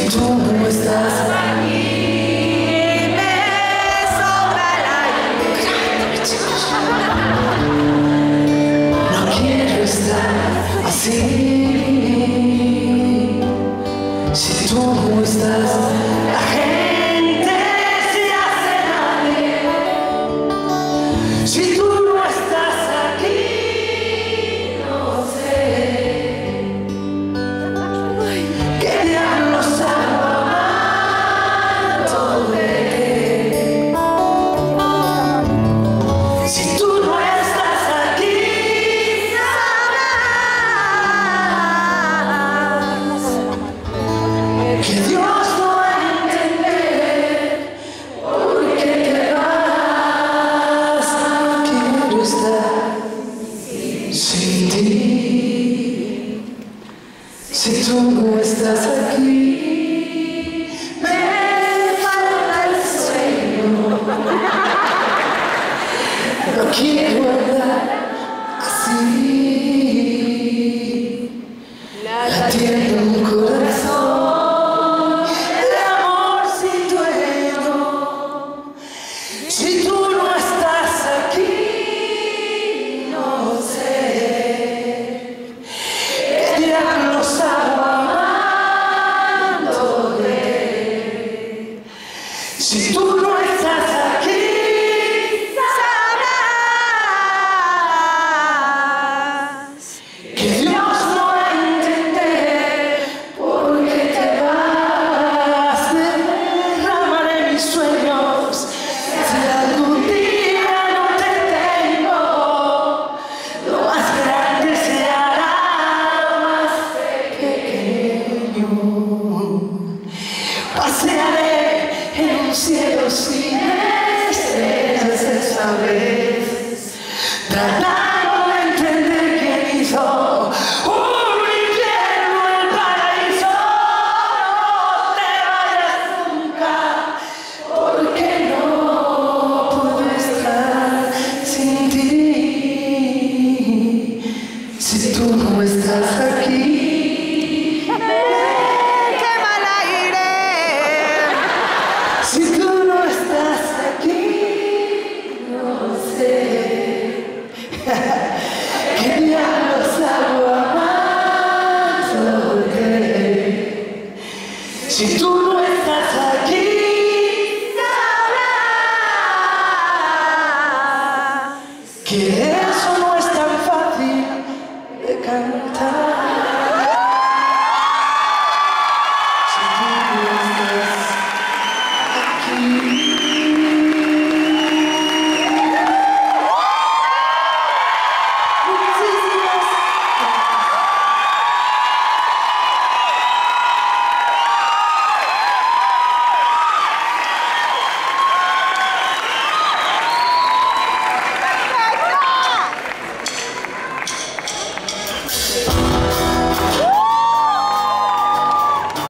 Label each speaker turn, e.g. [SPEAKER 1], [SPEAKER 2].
[SPEAKER 1] tú no estás aquí, me sobra el aire. No quiero estar así. Si tú no estás, la gente se hace nadie. Si tú no estás aquí, no sé qué diablos hago amando de qué. Si tú no estás aquí, sabrás que Dios no va a entender por qué te vas. Quiero estar sin ti. Si tú no estás aquí, me falta el sueño. No quiero hablar así. Latiendo un corazón de amor sin dueño. Si tú no estás aquí, no sé qué diablos hago amando de. Si tú no estás aquí, sabrás que Dios no va a entender por qué te vas. Derramaré mis sueños si algún día no te tengo. Lo más grande se hará más pequeño. Pasearé en un cielo sin estrellas esta vez, tratando de entender quién hizo un infierno el paraíso. No te vayas nunca, porque no puedo estar sin ti. Si tú no estás aquí, me quema el aire. Si tú no estás aquí, no sé qué diablos hago amando de. Si tú no